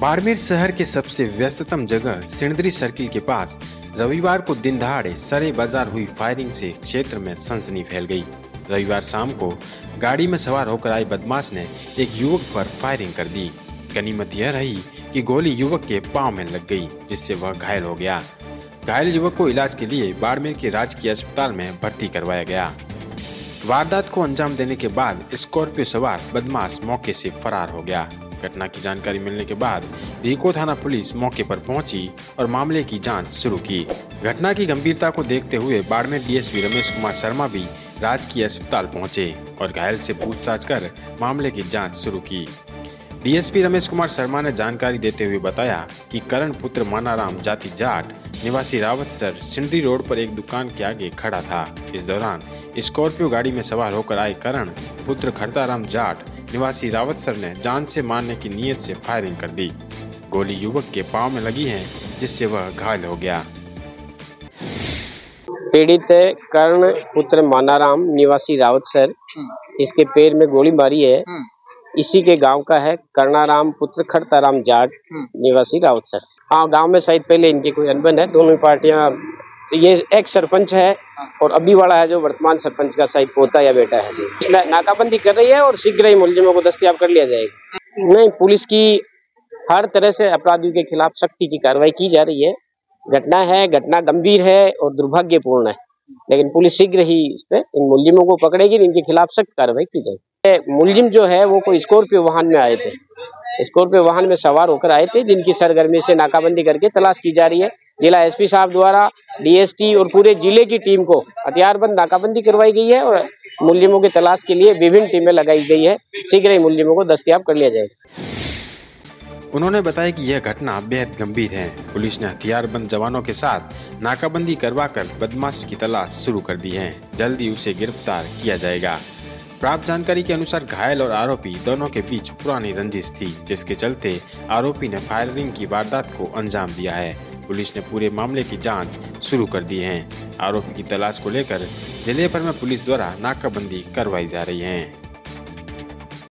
बाड़मेर शहर के सबसे व्यस्ततम जगह सिणदरी सर्किल के पास रविवार को दिन दहाड़े सरे बाजार हुई फायरिंग से क्षेत्र में सनसनी फैल गई। रविवार शाम को गाड़ी में सवार होकर आए बदमाश ने एक युवक पर फायरिंग कर दी। गनीमत यह रही कि गोली युवक के पांव में लग गई, जिससे वह घायल हो गया। घायल युवक को इलाज के लिए बाड़मेर के राजकीय अस्पताल में भर्ती करवाया गया। वारदात को अंजाम देने के बाद स्कॉर्पियो सवार बदमाश मौके से फरार हो गया। घटना की जानकारी मिलने के बाद रीको थाना पुलिस मौके पर पहुंची और मामले की जांच शुरू की। घटना की गंभीरता को देखते हुए बाड़मेर डीएसपी रमेश कुमार शर्मा भी राजकीय अस्पताल पहुंचे और घायल से पूछताछ कर मामले की जांच शुरू की। डीएसपी रमेश कुमार शर्मा ने जानकारी देते हुए बताया कि करण पुत्र मानाराम जाति जाट निवासी रावतसर सिंदरी रोड पर एक दुकान के आगे खड़ा था। इस दौरान स्कॉर्पियो गाड़ी में सवार होकर आए करण पुत्र खड़ताराम जाट निवासी रावतसर ने जान से मारने की नीयत से फायरिंग कर दी। गोली युवक के पांव में लगी है, जिससे वह घायल हो गया। पीड़ित कर्ण पुत्र मानाराम निवासी रावतसर, इसके पैर में गोली मारी है। इसी के गांव का है। कर्णाराम पुत्र खड़ताराम जाट निवासी रावतसर। हाँ, गांव में शायद पहले इनकी कोई अनबन है। दोनों पार्टियां, ये एक सरपंच है और अभी वाला है जो वर्तमान सरपंच का शायद पोता या बेटा है। नाकाबंदी कर रही है और शीघ्र ही मुलजिमों को दस्तयाब कर लिया जाएगा। नहीं, पुलिस की हर तरह से अपराधियों के खिलाफ सख्ती की कार्रवाई की जा रही है। घटना गंभीर है और दुर्भाग्यपूर्ण है, लेकिन पुलिस शीघ्र ही इस पे इन मुलजिमों को पकड़ेगी। इनके खिलाफ सख्त कार्रवाई की जाएगी। मुलजिम जो है वो कोई स्कॉर्पियो वाहन में आए थे। स्कॉर्पियो वाहन में सवार होकर आए थे, जिनकी सरगर्मी से नाकाबंदी करके तलाश की जा रही है। जिला एसपी साहब द्वारा डीएसटी और पूरे जिले की टीम को हथियारबंद नाकाबंदी करवाई गई है और मुलजिमों की तलाश के लिए विभिन्न टीमें लगाई गई है। शीघ्र ही मुलजिमों को दस्तयाब कर लिया जाएगा। उन्होंने बताया कि यह घटना बेहद गंभीर है। पुलिस ने हथियारबंद जवानों के साथ नाकाबंदी करवाकर बदमाश की तलाश शुरू कर दी है। जल्दी उसे गिरफ्तार किया जाएगा। प्राप्त जानकारी के अनुसार घायल और आरोपी दोनों के बीच पुरानी रंजिश थी, जिसके चलते आरोपी ने फायरिंग की वारदात को अंजाम दिया है। पुलिस ने पूरे मामले की जांच शुरू कर दी है। आरोपी की तलाश को लेकर जिले भर में पुलिस द्वारा नाकाबंदी करवाई जा रही है।